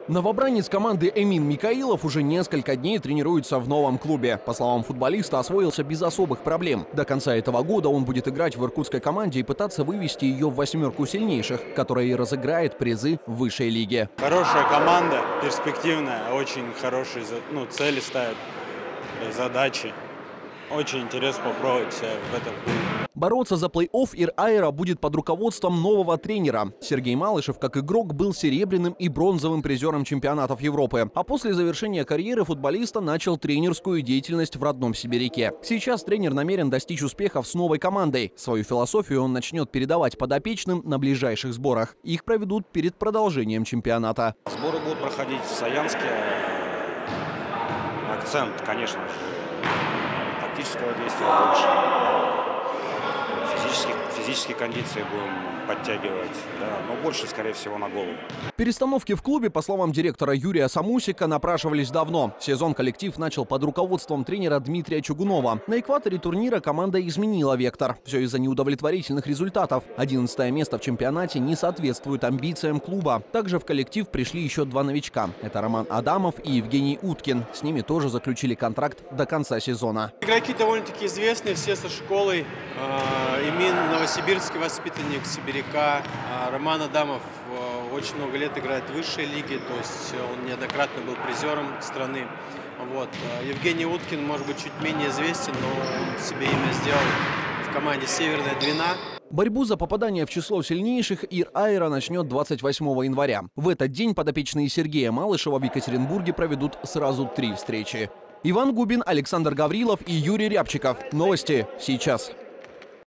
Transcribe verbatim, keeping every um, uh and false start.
Новобранец команды Эмин Микаилов уже несколько дней тренируется в новом клубе. По словам футболиста, освоился без особых проблем. До конца этого года он будет играть в иркутской команде и пытаться вывести ее в восьмерку сильнейших, которая и разыграет призы в высшей лиге. Хорошая команда, перспективная, очень хорошие ну, цели ставят, задачи. Очень интересно попробовать себя в этом клубе. Бороться за плей-офф Ир Аэро будет под руководством нового тренера. Сергей Малышев, как игрок, был серебряным и бронзовым призером чемпионатов Европы. А после завершения карьеры футболиста начал тренерскую деятельность в родном Сибиряке. Сейчас тренер намерен достичь успехов с новой командой. Свою философию он начнет передавать подопечным на ближайших сборах. Их проведут перед продолжением чемпионата. Сборы будут проходить в Саянске. Акцент, конечно же, тактического действия больше. Физических, физические кондиции будем подтягивать, да, но больше, скорее всего, на голову. Перестановки в клубе, по словам директора Юрия Самусика, напрашивались давно. Сезон коллектив начал под руководством тренера Дмитрия Чугунова. На экваторе турнира команда изменила вектор. Все из-за неудовлетворительных результатов. Одиннадцатое место в чемпионате не соответствует амбициям клуба. Также в коллектив пришли еще два новичка. Это Роман Адамов и Евгений Уткин. С ними тоже заключили контракт до конца сезона. Игроки довольно-таки известные, все со школой. Эмин новосибирский воспитанник Сибиряка. Роман Адамов очень много лет играет в высшей лиге, то есть он неоднократно был призером страны. Вот. Евгений Уткин, может быть, чуть менее известен, но он себе имя сделал в команде «Северная Двина». Борьбу за попадание в число сильнейших Ир Аэро начнет двадцать восьмого января. В этот день подопечные Сергея Малышева в Екатеринбурге проведут сразу три встречи. Иван Губин, Александр Гаврилов и Юрий Рябчиков. Новости сейчас.